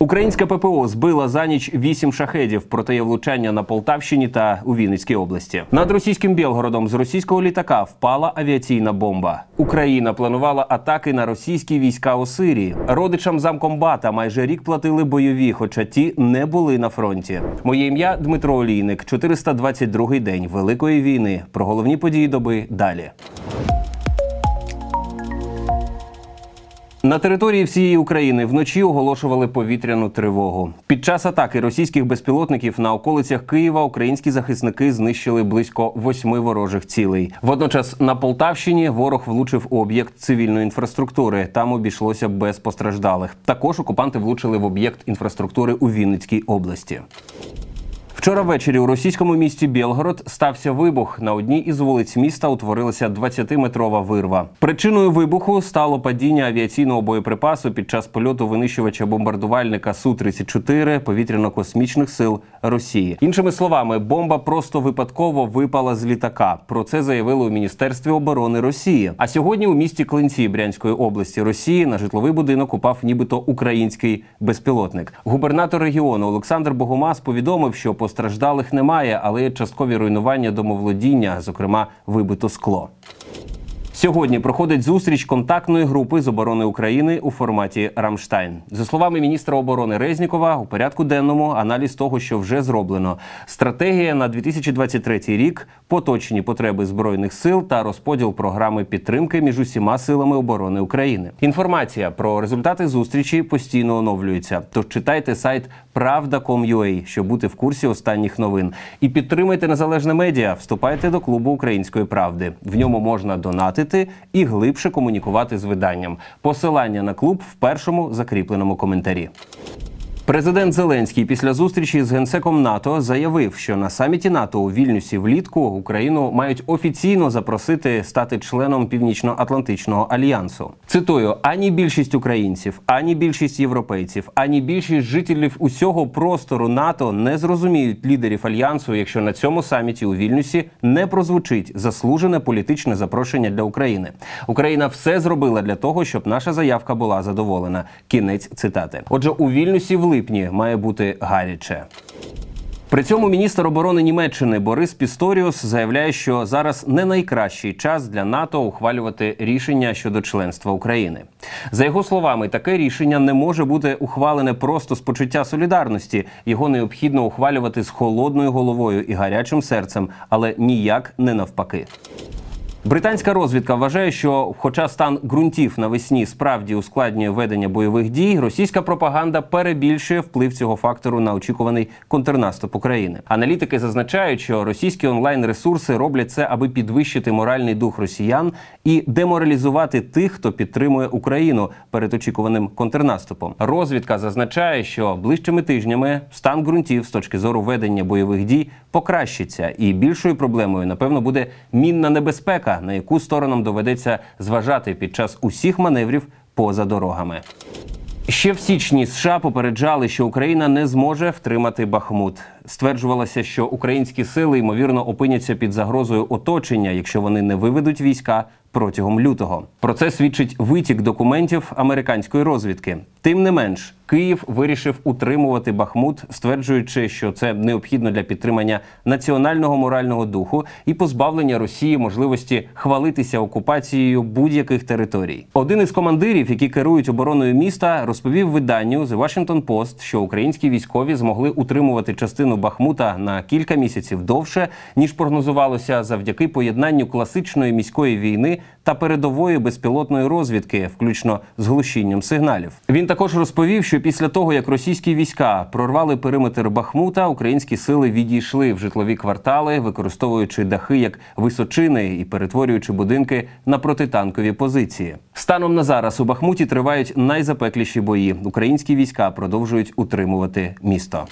Українська ППО збила за ніч 8 шахедів, проте є влучання на Полтавщині та у Вінницькій області. Над російським Білгородом з російського літака впала авіаційна бомба. Україна планувала атаки на російські війська у Сирії. Родичам замкомбата майже рік платили бойові, хоча ті не були на фронті. Моє ім'я Дмитро Олійник. 422-й день Великої війни. Про головні події доби далі. На території всієї України вночі оголошували повітряну тривогу. Під час атаки російських безпілотників на околицях Києва українські захисники знищили близько 8 ворожих цілей. Водночас на Полтавщині ворог влучив у об'єкт цивільної інфраструктури. Там обійшлося без постраждалих. Також окупанти влучили в об'єкт інфраструктури у Вінницькій області. Вчора ввечері у російському місті Білгород стався вибух. На одній із вулиць міста утворилася 20-метрова вирва. Причиною вибуху стало падіння авіаційного боєприпасу під час польоту винищувача-бомбардувальника Су-34 повітряно-космічних сил Росії. Іншими словами, бомба просто випадково випала з літака. Про це заявили у Міністерстві оборони Росії. А сьогодні у місті Клинці Брянської області Росії на житловий будинок упав нібито український безпілотник. Губернатор регіону Олександр Богомаз повідомив, що постраждалих немає, але є часткові руйнування домоволодіння, зокрема вибито скло. Сьогодні проходить зустріч контактної групи з оборони України у форматі «Рамштайн». За словами міністра оборони Резнікова, у порядку денному аналіз того, що вже зроблено. Стратегія на 2023 рік, поточні потреби Збройних сил та розподіл програми підтримки між усіма силами оборони України. Інформація про результати зустрічі постійно оновлюється. Тож читайте сайт pravda.com.ua, щоб бути в курсі останніх новин. І підтримайте незалежне медіа, вступайте до клубу Української правди. В ньому можна донатити і глибше комунікувати з виданням. Посилання на клуб в першому закріпленому коментарі. Президент Зеленський після зустрічі з генсеком НАТО заявив, що на саміті НАТО у Вільнюсі влітку Україну мають офіційно запросити стати членом Північно-Атлантичного альянсу. Цитую: «Ані більшість українців, ані більшість європейців, ані більшість жителів усього простору НАТО не зрозуміють лідерів альянсу, якщо на цьому саміті у Вільнюсі не прозвучить заслужене політичне запрошення для України. Україна все зробила для того, щоб наша заявка була задоволена». Кінець цитати. Отже, у Вільнюсі в липні має бути гаряче. При цьому міністр оборони Німеччини Борис Пісторіус заявляє, що зараз не найкращий час для НАТО ухвалювати рішення щодо членства України. За його словами, таке рішення не може бути ухвалене просто з почуття солідарності. Його необхідно ухвалювати з холодною головою і гарячим серцем, але ніяк не навпаки. Британська розвідка вважає, що хоча стан ґрунтів навесні справді ускладнює ведення бойових дій, російська пропаганда перебільшує вплив цього фактору на очікуваний контрнаступ України. Аналітики зазначають, що російські онлайн-ресурси роблять це, аби підвищити моральний дух росіян і деморалізувати тих, хто підтримує Україну перед очікуваним контрнаступом. Розвідка зазначає, що ближчими тижнями стан ґрунтів з точки зору ведення бойових дій покращиться, і більшою проблемою, напевно, буде мінна небезпека, на яку сторонам доведеться зважати під час усіх маневрів поза дорогами. Ще в січні США попереджали, що Україна не зможе втримати Бахмут. Стверджувалося, що українські сили, ймовірно, опиняться під загрозою оточення, якщо вони не виведуть війська протягом лютого. Про це свідчить витік документів американської розвідки. Тим не менш, Київ вирішив утримувати Бахмут, стверджуючи, що це необхідно для підтримання національного морального духу і позбавлення Росії можливості хвалитися окупацією будь-яких територій. Один із командирів, які керують обороною міста, розповів виданню The Washington Post, що українські військові змогли утримувати частину Бахмута на кілька місяців довше, ніж прогнозувалося, завдяки поєднанню класичної міської війни та передової безпілотної розвідки, включно з глушінням сигналів. Він також розповів, що після того, як російські війська прорвали периметр Бахмута, українські сили відійшли в житлові квартали, використовуючи дахи як височини і перетворюючи будинки на протитанкові позиції. Станом на зараз у Бахмуті тривають найзапекліші бої. Українські війська продовжують утримувати місто.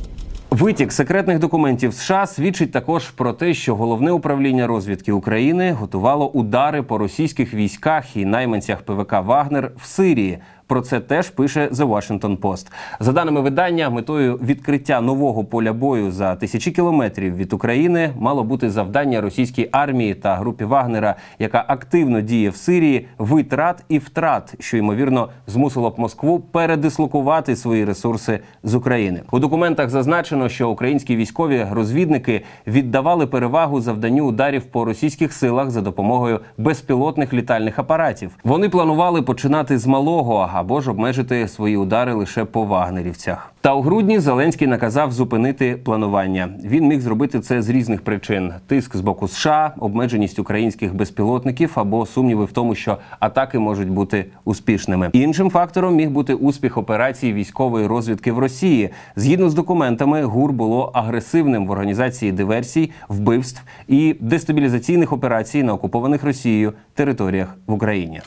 Витік секретних документів США свідчить також про те, що Головне управління розвідки України готувало удари по російських військах і найманцях ПВК «Вагнер» в Сирії. Про це теж пише The Washington Post. За даними видання, метою відкриття нового поля бою за тисячі кілометрів від України мало бути завдання російській армії та групі Вагнера, яка активно діє в Сирії, витрат і втрат, що, ймовірно, змусило б Москву передислокувати свої ресурси з України. У документах зазначено, що українські військові розвідники віддавали перевагу завданню ударів по російських силах за допомогою безпілотних літальних апаратів. Вони планували починати з малого або ж обмежити свої удари лише по вагнерівцях. Та у грудні Зеленський наказав зупинити планування. Він міг зробити це з різних причин: тиск з боку США, обмеженість українських безпілотників або сумніви в тому, що атаки можуть бути успішними. Іншим фактором міг бути успіх операції військової розвідки в Росії. Згідно з документами, ГУР було агресивним в організації диверсій, вбивств і дестабілізаційних операцій на окупованих Росією територіях в Україні.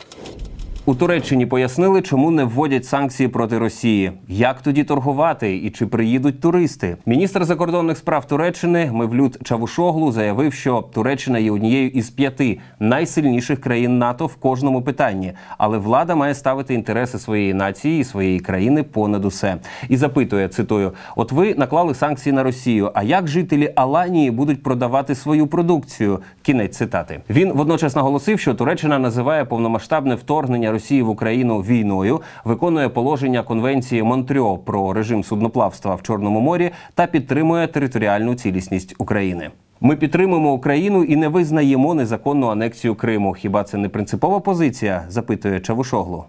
У Туреччині пояснили, чому не вводять санкції проти Росії, як тоді торгувати і чи приїдуть туристи. Міністр закордонних справ Туреччини Мевлют Чавушоглу заявив, що Туреччина є однією із 5 найсильніших країн НАТО в кожному питанні, але влада має ставити інтереси своєї нації і своєї країни понад усе. І запитує, цитую: «От ви наклали санкції на Росію, а як жителі Аланії будуть продавати свою продукцію?» Кінець цитати. Він водночас наголосив, що Туреччина називає повномасштабне вторгнення Росії в Україну війною, виконує положення Конвенції Монтрьо про режим судноплавства в Чорному морі та підтримує територіальну цілісність України. «Ми підтримуємо Україну і не визнаємо незаконну анексію Криму. Хіба це не принципова позиція?» – запитує Чавушоглу.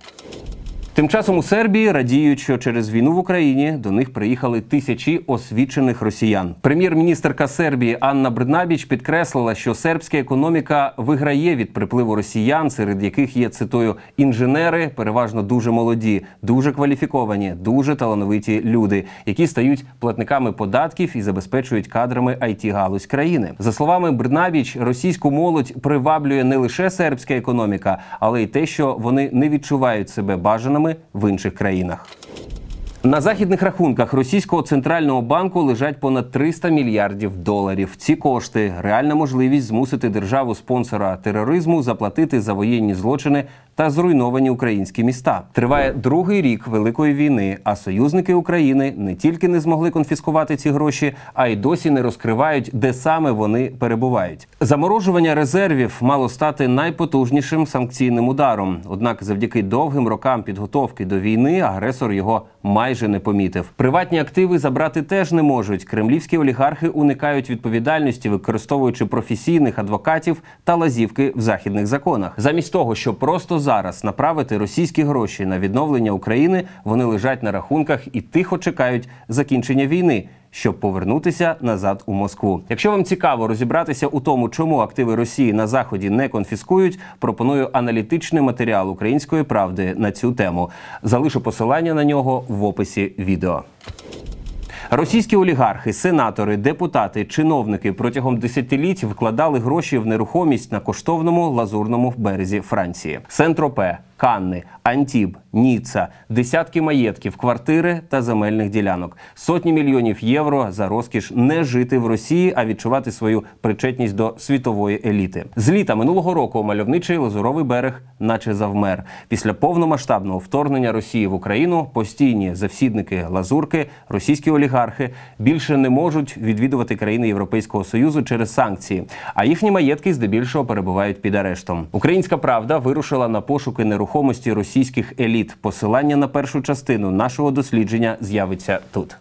Тим часом у Сербії радіють, що через війну в Україні до них приїхали тисячі освічених росіян. Прем'єр-міністерка Сербії Анна Брнабіч підкреслила, що сербська економіка виграє від припливу росіян, серед яких є, цитую, «інженери, переважно дуже молоді, дуже кваліфіковані, дуже талановиті люди, які стають платниками податків і забезпечують кадрами IT-галузь країни». За словами Брнабіч, російську молодь приваблює не лише сербська економіка, але й те, що вони не відчувають себе бажаними в інших країнах. На західних рахунках російського центрального банку лежать понад 300 мільярдів доларів. Ці кошти – реальна можливість змусити державу-спонсора тероризму заплатити за воєнні злочини та зруйновані українські міста. Триває другий рік Великої війни, а союзники України не тільки не змогли конфіскувати ці гроші, а й досі не розкривають, де саме вони перебувають. Заморожування резервів мало стати найпотужнішим санкційним ударом. Однак завдяки довгим рокам підготовки до війни агресор його майже не помітив. Приватні активи забрати теж не можуть. Кремлівські олігархи уникають відповідальності, використовуючи професійних адвокатів та лазівки в західних законах. Замість того, щоб просто зараз направити російські гроші на відновлення України, вони лежать на рахунках і тихо чекають закінчення війни, щоб повернутися назад у Москву. Якщо вам цікаво розібратися у тому, чому активи Росії на Заході не конфіскують, пропоную аналітичний матеріал «Української правди» на цю тему. Залишу посилання на нього в описі відео. Російські олігархи, сенатори, депутати, чиновники протягом десятиліть вкладали гроші в нерухомість на коштовному лазурному березі Франції. Сен-Тропе, Канни, Антіб, Ніцца, десятки маєтків, квартири та земельних ділянок. Сотні мільйонів євро за розкіш не жити в Росії, а відчувати свою причетність до світової еліти. З літа минулого року мальовничий лазуровий берег наче завмер. Після повномасштабного вторгнення Росії в Україну постійні завсідники лазурки, російські олігархи, більше не можуть відвідувати країни Європейського Союзу через санкції, а їхні маєтки здебільшого перебувають під арештом. «Українська правда» вирушила на пошуки нерухомості російських еліт. Посилання на першу частину нашого дослідження з'явиться тут.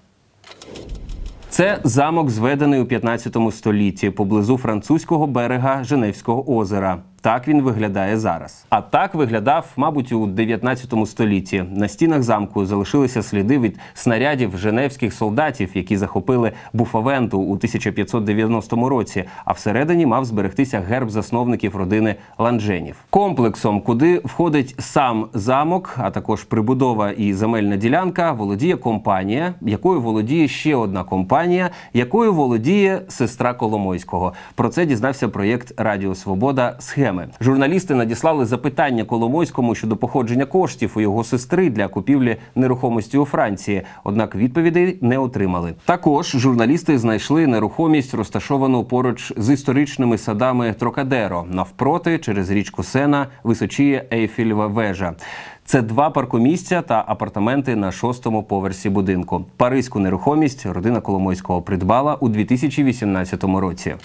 Це замок, зведений у 15 столітті поблизу французького берега Женевського озера. Так він виглядає зараз. А так виглядав, мабуть, у 19 столітті. На стінах замку залишилися сліди від снарядів женевських солдатів, які захопили Буфавенту у 1590 році, а всередині мав зберегтися герб засновників родини Ланженів. Комплексом, куди входить сам замок, а також прибудова і земельна ділянка, володіє компанія, якою володіє ще одна компанія, якою володіє сестра Коломойського. Про це дізнався проєкт «Радіо Свобода. Схема». схеми. Журналісти надіслали запитання Коломойському щодо походження коштів у його сестри для купівлі нерухомості у Франції, однак відповідей не отримали. Також журналісти знайшли нерухомість, розташовану поруч з історичними садами Трокадеро. Навпроти, через річку Сена, височіє Ейфелєва вежа. Це 2 паркомісця та апартаменти на 6-му поверсі будинку. Паризьку нерухомість родина Коломойського придбала у 2018 році.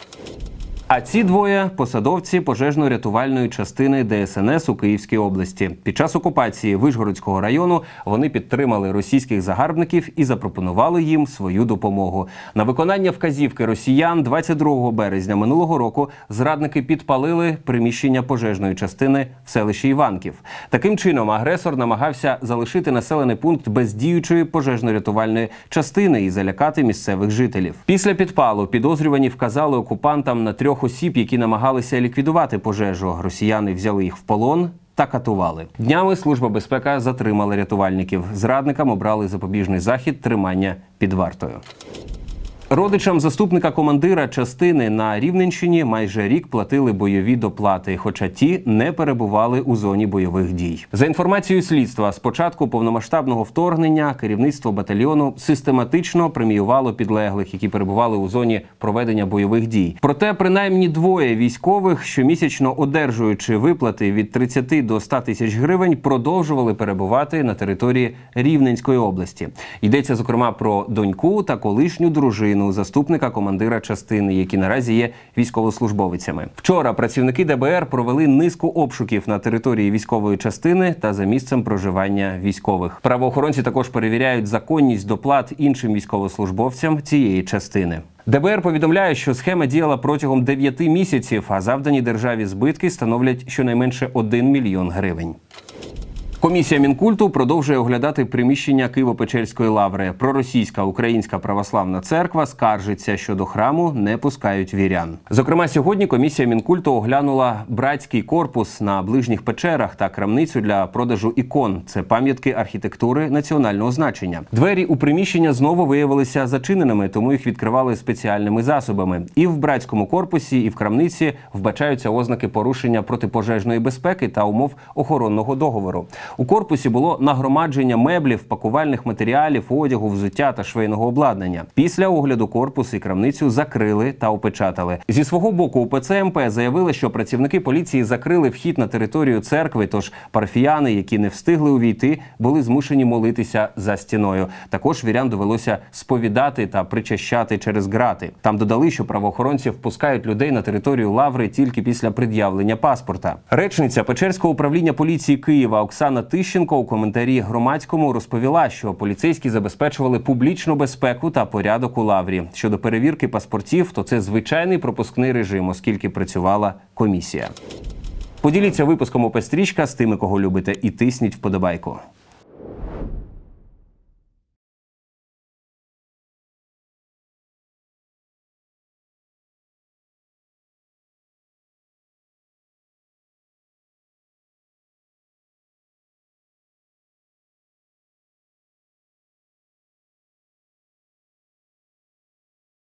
А ці двоє – посадовці пожежно-рятувальної частини ДСНС у Київській області. Під час окупації Вишгородського району вони підтримали російських загарбників і запропонували їм свою допомогу. На виконання вказівки росіян 22 березня минулого року зрадники підпалили приміщення пожежної частини в селищі Іванків. Таким чином, агресор намагався залишити населений пункт без діючої пожежно-рятувальної частини і залякати місцевих жителів. Після підпалу підозрювані вказали окупантам на 3 осіб, які намагалися ліквідувати пожежу. Росіяни взяли їх в полон та катували. Днями Служба безпеки затримала рятувальників. Зрадникам обрали запобіжний захід тримання під вартою. Родичам заступника командира частини на Рівненщині майже рік платили бойові доплати, хоча ті не перебували у зоні бойових дій. За інформацією слідства, з початку повномасштабного вторгнення керівництво батальйону систематично преміювало підлеглих, які перебували у зоні проведення бойових дій. Проте принаймні 2 військових, щомісячно одержуючи виплати від 30 до 100 тисяч гривень, продовжували перебувати на території Рівненської області. Йдеться, зокрема, про доньку та колишню дружину заступника командира частини, які наразі є військовослужбовицями. Вчора працівники ДБР провели низку обшуків на території військової частини та за місцем проживання військових. Правоохоронці також перевіряють законність доплат іншим військовослужбовцям цієї частини. ДБР повідомляє, що схема діяла протягом 9 місяців, а завдані державі збитки становлять щонайменше 1 мільйон гривень. Комісія Мінкульту продовжує оглядати приміщення Києво-Печерської лаври. Проросійська Українська православна церква скаржиться, що до храму не пускають вірян. Зокрема, сьогодні комісія Мінкульту оглянула братський корпус на ближніх печерах та крамницю для продажу ікон. Це пам'ятки архітектури національного значення. Двері у приміщення знову виявилися зачиненими, тому їх відкривали спеціальними засобами. І в братському корпусі, і в крамниці вбачаються ознаки порушення протипожежної безпеки та умов охоронного договору. У корпусі було нагромадження меблів, пакувальних матеріалів, одягу, взуття та швейного обладнання. Після огляду корпусу і крамницю закрили та опечатали. Зі свого боку УПЦ МП заявили, що працівники поліції закрили вхід на територію церкви, тож парафіяни, які не встигли увійти, були змушені молитися за стіною. Також вірян довелося сповідати та причащати через грати. Там додали, що правоохоронці впускають людей на територію лаври тільки після пред'явлення паспорта. Речниця Печерського управління поліції Києва Оксана Тищенко у коментарі Громадському розповіла, що поліцейські забезпечували публічну безпеку та порядок у лаврі. Щодо перевірки паспортів, то це звичайний пропускний режим, оскільки працювала комісія. Поділіться випуском ОП «Стрічка» з тими, кого любите, і тисніть вподобайку.